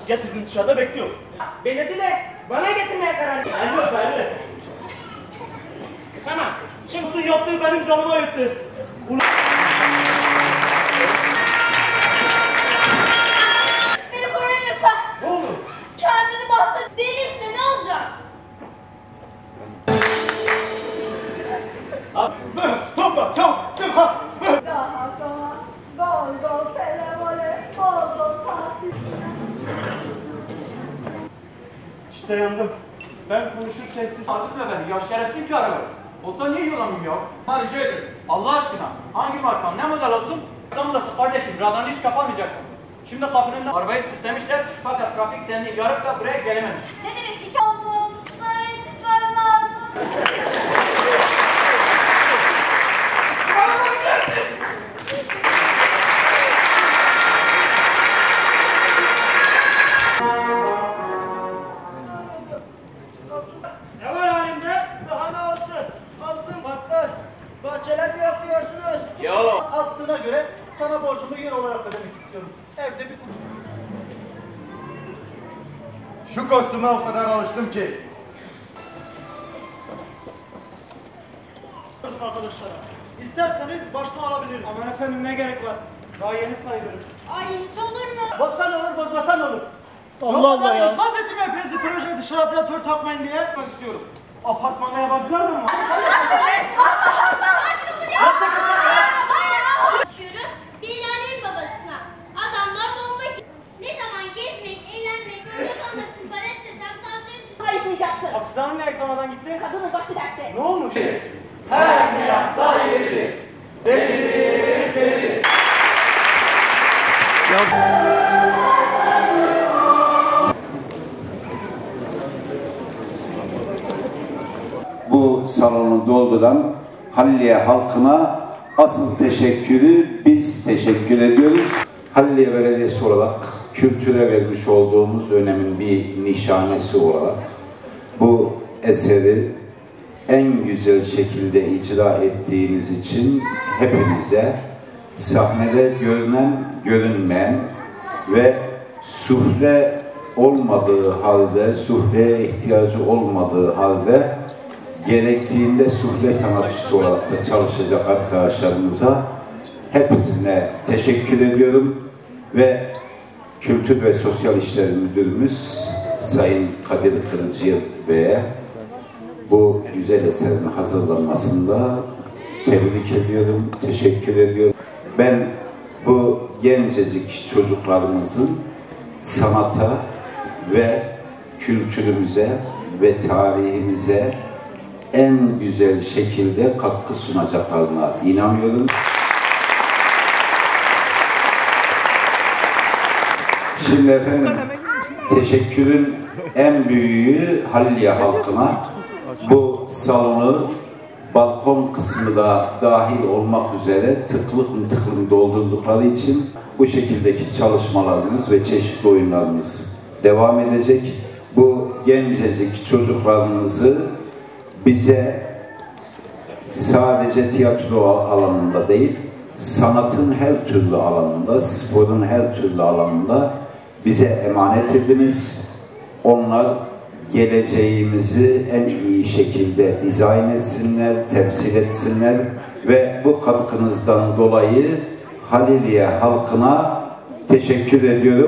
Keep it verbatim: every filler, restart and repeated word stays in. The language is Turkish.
Getirdim dışarıda bekliyor. Belirdi de bana getirmeye karar verdi. Belli belli. Tamam. Şimdi su yaptığı benim canıma yetti. Ulan... Beni koruyun lütfen. Ne oldu? Kendini bahtı deli işte, ne olacak? Topla çabuk çabuk ha. Daha sonra gol gol televole bol bol tatil. İşte yandım. Ben konuşurken siz... Haklısın efendim, ya şerefsiz ki araba. Olsa niye yollamayayım ya? Ha rica ederim. Allah aşkına, hangi marka, ne model olsun? İstanbul'dasın kardeşim, radarını hiç kapamayacaksın. Şimdi kapının önünde arabayı süslemişler, fakat trafik seni yarıp da buraya gelememiş. Ne demek ki oğlum? Sana yetişmem lazım. Ne var halimde? Daha ne olsun? Altın patlar. Bahçeler mi yapıyorsunuz? Yo. Attığına göre sana borcumu yer olarak ödemek istiyorum. Evde bir... Şu kostüme o kadar alıştım ki. Arkadaşlar, isterseniz baştan alabilirim. Aman efendim, ne gerek var? Daha yeni sayılırım. Ay hiç olur mu? Bozsan olur, bozmasan olur. Allah Allah ya. İkaz ettim hepinizi proje dışı radyatör takmayın diye. Yapmak istiyorum. Apartmanda yabancılar da mı var? Bakıyorum Bilal'in babasına. Adamlar bomba gibi. Ne zaman gezmek, eğlenmek, oyuncak almak için para istesem tansiyon çıkıyor. Kayıtlayacaksın. Hapishane mi yakalamadan gitti? Kadının başı dertte. Ne olmuş? Her ne yapsa yeridir. Delidir, delidir. Bu salonu dolduran Halliye halkına asıl teşekkürü biz teşekkür ediyoruz. Halliye Belediyesi olarak kültüre vermiş olduğumuz önemin bir nişanesi olarak bu eseri en güzel şekilde icra ettiğiniz için hepinize sahnede görünen, görünmeyen ve sufle olmadığı halde, sufleye ihtiyacı olmadığı halde gerektiğinde sufle sanatçısı olarak da çalışacak arkadaşlarımıza hepsine teşekkür ediyorum ve Kültür ve Sosyal İşler Müdürümüz Sayın Kadir Kırıcı Bey'e bu güzel eserin hazırlanmasında tebrik ediyorum, teşekkür ediyorum. Ben bu gencecik çocuklarımızın sanata ve kültürümüze ve tarihimize en güzel şekilde katkı sunacaklarına inanıyorum. Şimdi efendim, teşekkürün en büyüğü Halliye halkına. Bu salonu balkon kısmı da dahil olmak üzere tıklım tıklım doldurdukları için bu şekildeki çalışmalarımız ve çeşitli oyunlarımız devam edecek. Bu gencecik çocuklarımızı bize sadece tiyatro alanında değil, sanatın her türlü alanında, sporun her türlü alanında bize emanet ediniz. Onlar geleceğimizi en iyi şekilde dizayn etsinler, temsil etsinler ve bu katkınızdan dolayı Halliye halkına teşekkür ediyorum.